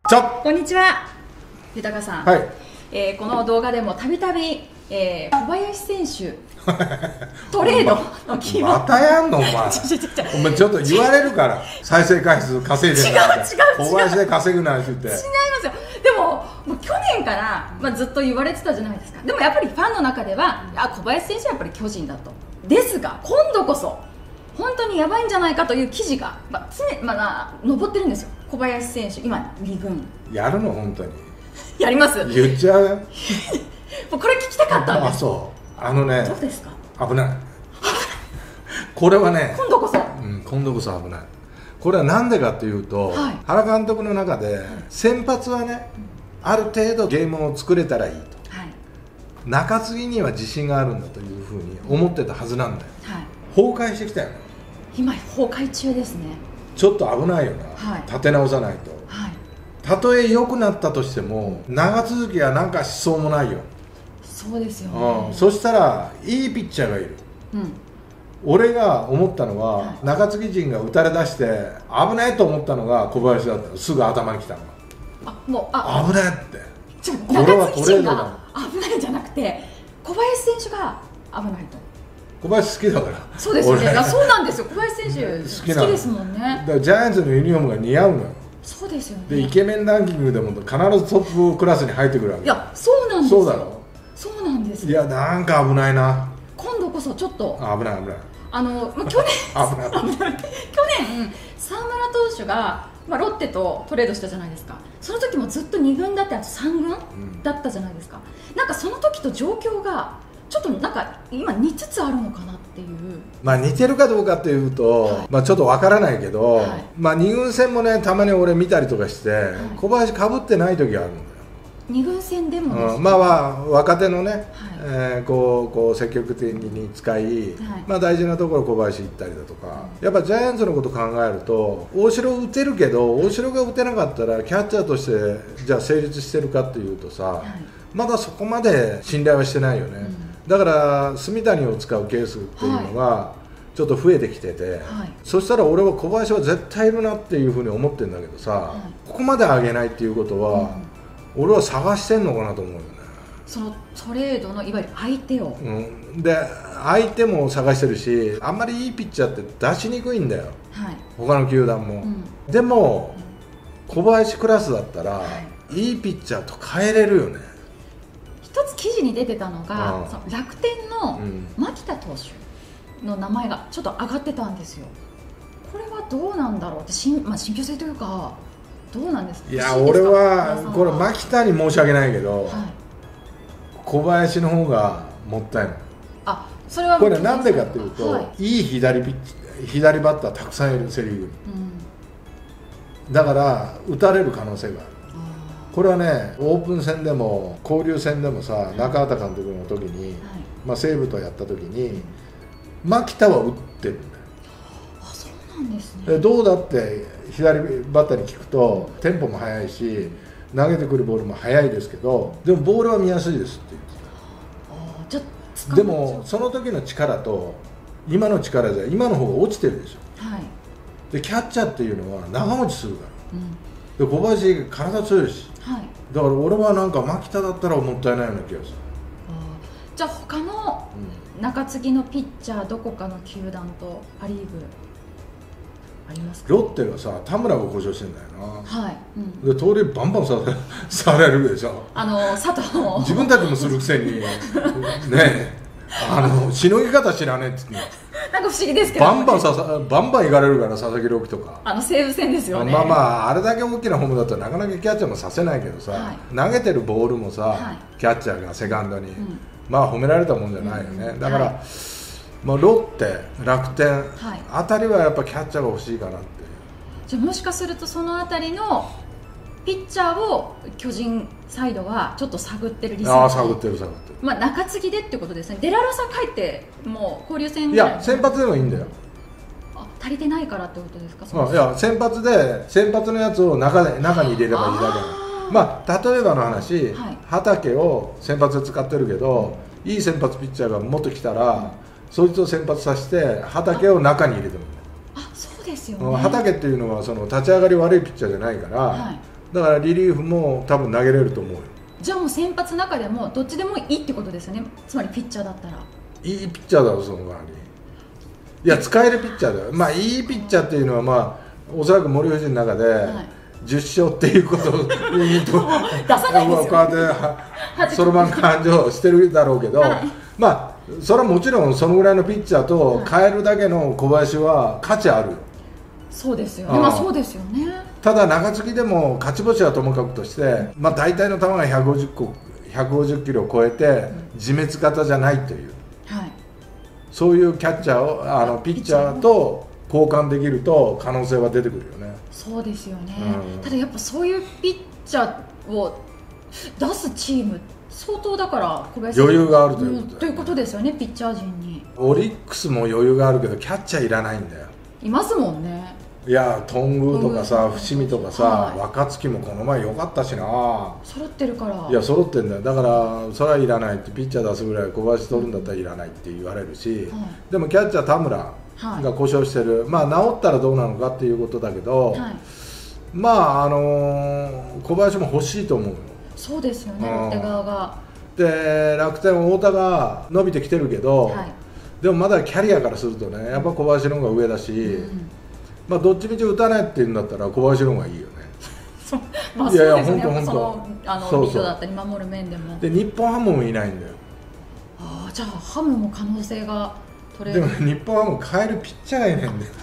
こんにちは、豊さん。 はい。 この動画でもたびたび小林選手トレードのキーワードまたやんのお前。お前ちょっと言われるから再生回数稼いでるから。小林で稼ぐなんて言って。 違いますよ。でも去年から、ずっと言われてたじゃないですか。でもやっぱりファンの中では小林選手はやっぱり巨人だと。ですが今度こそ本当にやばいんじゃないかという記事が、上ってるんですよ。小林選手今2軍やるの本当に。 やります。 言っちゃうよ。 これ聞きたかったんです。 そう。 どうですか。 危ない。これはね。 今度こそ。 今度こそ危ない。これはなんでかっていうと、原監督の中で先発はね、ある程度ゲームを作れたらいいと。中継ぎには自信があるんだというふうに思ってたはずなんだよ。崩壊してきたよね。 今崩壊中ですね。 ちょっと危ないよな。立て直さないと。たとえ良くなったとしても長続きはなんかしそうもないよ。 そうですよね。 そしたらいいピッチャーがいる。俺が思ったのは、中継ぎ陣が打たれ出して危ないと思ったのが小林だった。すぐ頭に来たのが危ないって。 これはトレードだ。危ないんじゃなくて小林選手が危ないと。 小林好きだから。 そうですよね。そうなんですよ。小林選手好きですもんね。 だからジャイアンツのユニフォームが似合うのよ。 そうですよね。 でイケメンランキングでも必ずトップクラスに入ってくるわけ。 いや、そうなんですよ。 そうだろ。 そうなんです。 いや、なんか危ないな。 今度こそちょっと危ない。 去年沢村投手がロッテとトレードしたじゃないですか。その時もずっと2軍だって、あと3軍だったじゃないですか。なんかその時と状況がちょっとなんか今似つつあるのかなっていう。 似てるかどうかっていうと、ちょっとわからないけど、2軍戦もね、たまに俺見たりとかして、小林かぶってない時があるんだよ。 2軍戦でもですね。若手のね、こう積極的に使い、大事なところ小林行ったりだとか、やっぱジャイアンツのこと考えると大城打てるけど、大城が打てなかったらキャッチャーとしてじゃあ成立してるかっていうとさ、まだそこまで信頼はしてないよね。だから住谷を使うケースっていうのがちょっと増えてきてて、そしたら俺は小林は絶対いるなっていうふうに思ってるんだけどさ、ここまで上げないっていうことは、俺は探してんのかなと思うよね。 そのトレードのいわゆる相手を、 で相手も探してるし、あんまりいいピッチャーって出しにくいんだよ、他の球団も。でも小林クラスだったら、いいピッチャーと変えれるよね。 一つ記事に出てたのが、その楽天の牧田投手の名前がちょっと上がってたんですよ。これはどうなんだろうって、信憑性というかどうなんですか。 いや、俺はこれ牧田に申し訳ないけど、小林の方がもったいない。 それはこれなんでかっていうと、いい左バッターたくさんいるセ・リーグに。だから打たれる可能性がある。これはね、オープン戦でも交流戦でもさ、中畑監督の時に、西武とやった時に牧田は打ってるんだよ。 そうなんですね。 どうだって左バッターに聞くとテンポも速いし投げてくるボールも速いですけど、でもボールは見やすいですって言ってた。でもその時の力と今の力じゃ今の方が落ちてるでしょ。でキャッチャーっていうのは長持ちするから、で小林体強いし、だから俺はなんか牧田だったらもったいないような気がする。 じゃあ他の中継ぎのピッチャー、どこかの球団とパ・リーグありますか。 ロッテがさ、田村が故障してんだよな。で盗塁バンバンされるでしょ。 佐藤も自分たちもするくせにねしのぎ方知らねえっつってなんか不思議ですけど、 バンバン行かれるから、佐々木朗希とか西武戦ですよね。 あれだけ大きなホームだとなかなかキャッチャーもさせないけどさ、投げてるボールもさ、キャッチャーがセカンドに、褒められたもんじゃないよね。だからロッテ、楽天あたりはやっぱキャッチャーが欲しいかなって。 じゃあもしかするとそのあたりのピッチャーを巨人サイドはちょっと探ってるリスク。 探ってる。 中継ぎでってことですね。デラロサ帰ってもう交流戦いや先発でもいいんだよ。 足りてないからってことですか。 いや先発のやつを中に入れればいいだけ。例えばの話、畠を先発で使ってるけど、いい先発ピッチャーがもっと来たら、そいつを先発させて畠を中に入れてもいい。 そうですよね。 畠っていうのはその立ち上がり悪いピッチャーじゃないから、 だからリリーフも多分投げれると思うよ。 じゃあもう先発の中でもどっちでもいいってことですよね。つまりピッチャーだったらいいピッチャーだろその代わり。いや使えるピッチャーだよ。まあいいピッチャーっていうのはまあおそらく森藤の中で10勝っていうことを言うと出さないですよ、 こうやってそろばん勘定してるだろうけど、まあそれはもちろんそのぐらいのピッチャーと変えるだけの小林は価値あるよ。 そうですよね。まあそうですよね。 ただ中継ぎでも勝ち星はともかくとして、まあ大体の球が150キロを超えて自滅型じゃないという、そういうキャッチャーをピッチャーと交換できると可能性は出てくるよね。 そうですよね、ただやっぱそういうピッチャーを出すチーム相当だから小林余裕があるということということですよね。ピッチャー陣にオリックスも余裕があるけどキャッチャーいらないんだよ。 いますもんね。 いや頓宮とかさ伏見とかさ、若月もこの前良かったしな。 揃ってるから。 いや揃ってんだよ。だからそれはいらないって、ピッチャー出すぐらい小林取るんだったらいらないって言われるし、でもキャッチャー田村が故障してる、まあ治ったらどうなのかっていうことだけど、まあ小林も欲しいと思うよ。 そうですよね、ロッテ側が。 で楽天太田が伸びてきてるけど、でもまだキャリアからするとねやっぱ小林の方が上だし、まあどっちみち打たないって言うんだったら小林の方がいいよね。 まあそうですね。そのリードだったり守る面でも。 で日本ハムもいないんだよ。 ああ、じゃあハムも可能性が取れる。 でも日本ハム変えるピッチャーがいないんだよ。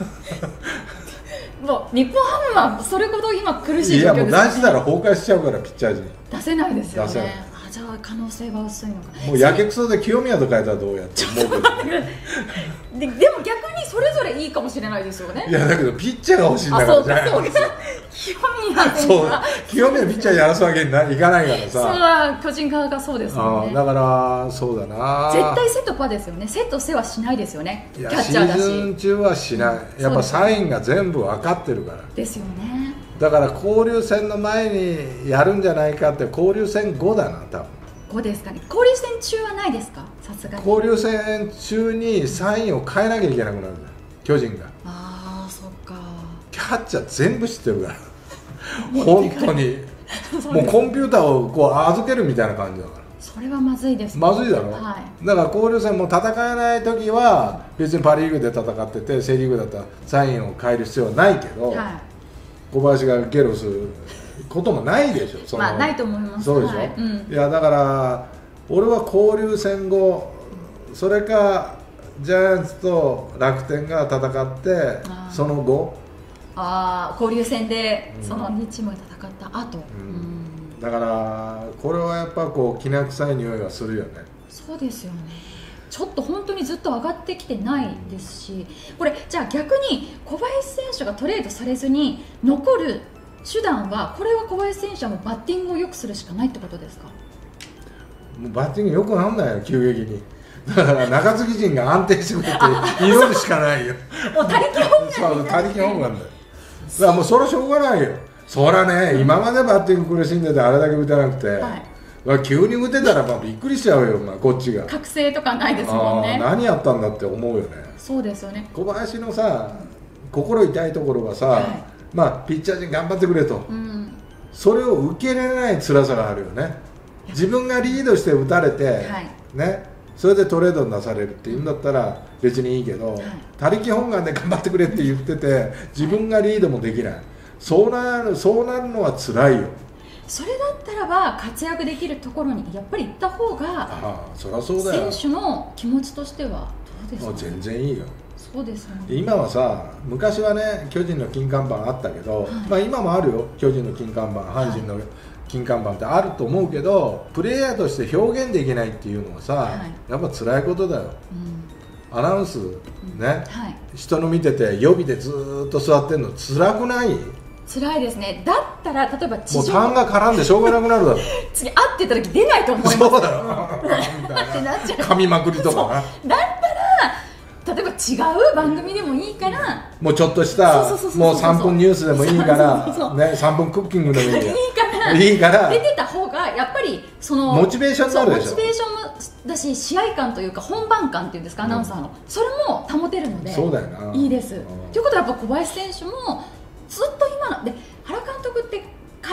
もう日本ハムはそれほど今苦しい状況ですよね。 いやもう出したら崩壊しちゃうからピッチャー陣出せないですよね。じゃあ可能性が薄いのか。 もうやけくそで清宮と変えたらどうやって思うけどでも逆にそれぞれいいかもしれないですよね。 いやだけどピッチャーが欲しいんだからじゃないの。 清宮選手は清宮ピッチャーやらすわけにいかないからさ。 それは巨人側がそうですよね。 だからそうだな。 絶対セとパですよね。セとセはしないですよね。キャッチャーだし。 シーズン中はしない。やっぱサインが全部分かってるから。 ですよね。 だから交流戦の前にやるんじゃないかって。交流戦後だな多分。 5ですかね。交流戦中はないですか。さすがに交流戦中にサインを変えなきゃいけなくなるんだよ巨人が。 ああそっか。 キャッチャー全部知ってるから本当にもうコンピューターをこう預けるみたいな感じだから。 それはまずいですね。 まずいだろ、だから交流戦も戦えない時は別にパ・リーグで戦っててセ・リーグだったらサインを変える必要はないけど、小林がゲロすることもないでしょ。 まあないと思います。 そうでしょ、いやだから俺は交流戦後それかジャイアンツと楽天が戦ってその後交流戦でその2チームが戦った後、 だからこれはやっぱこうきな臭い匂いがするよね。 そうですよね。ちょっと本当にずっと上がってきてないですし、これじゃあ逆に小林選手がトレードされずに残る手段は、これは小林選手はもうバッティングを良くするしかないってことですか。 もうバッティング良くなんないよ急激に。だから中継ぎ陣が安定してくれて祈るしかないよ。 もう他力本願。 そう他力本願だよ。だからもうそれはしょうがないよ。そりゃね、今までバッティング苦しんでてあれだけ打てなくて、急に打てたらびっくりしちゃうよ、こっちが。 覚醒とかないですもんね。 何やったんだって思うよね。 そうですよね。 小林のさ心痛いところはさ、まあピッチャー陣頑張ってくれと、それを受け入れられない辛さがあるよね。自分がリードして打たれて、ね、それでトレードに出されるっていうんだったら別にいいけど、他力本願で頑張ってくれって言ってて自分がリードもできない、そうなるのは辛いよ。 それだったらば活躍できるところにやっぱり行った方が、 そりゃそうだよ。 選手の気持ちとしてはどうですか。 全然いいよ。 そうですよね。 今はさ、昔はね巨人の金看板あったけど、まあ今もあるよ、巨人の金看板、阪神の金看板ってあると思うけど、プレイヤーとして表現できないっていうのはさ、やっぱ辛いことだよ。アナウンスね、人の見てて予備でずーっと座ってんの辛くない？ 辛いですね。だったら例えばもう痰が絡んでしょうがなくなるだろ。 次会ってた時出ないと思います。 そうだろ。 ってなっちゃう。 噛みまくりとかな。 だったら例えば違う番組でもいいからもうちょっとしたもう3分ニュースでもいいからね、3分クッキングでもいいから出てた方がやっぱりそのモチベーションになるでしょ。 モチベーションもだし試合感というか本番感っていうんですか、アナウンサーのそれも保てるのでそうだよな。 いいです。ということはやっぱ小林選手もずっと今ので原監督って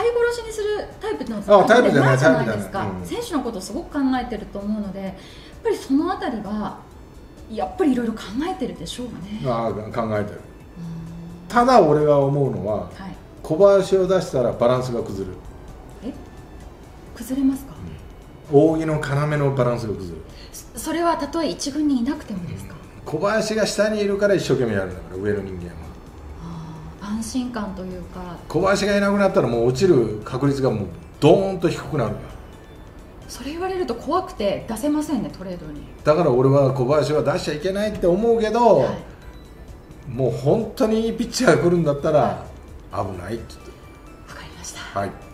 殺しにするタイプのタイプじゃないじゃないですか、選手のことをすごく考えてると思うので、やっぱりそのあたりはやっぱりいろいろ考えてるでしょうね。 考えてる。ただ俺が思うのは、小林を出したらバランスが崩れる。 崩れますか？ 扇の要のバランスが崩れる。 それはたとえ一軍にいなくてもですか？ 小林が下にいるから一生懸命やるんだから、上の人間は。 安心感というか。 小林がいなくなったらもう落ちる確率がもうドーンと低くなるんだ。 それ言われると怖くて出せませんね、トレードに。 だから俺は小林は出しちゃいけないって思うけど、もう本当にいいピッチャーが来るんだったら危ないって言って。 わかりました。 はい。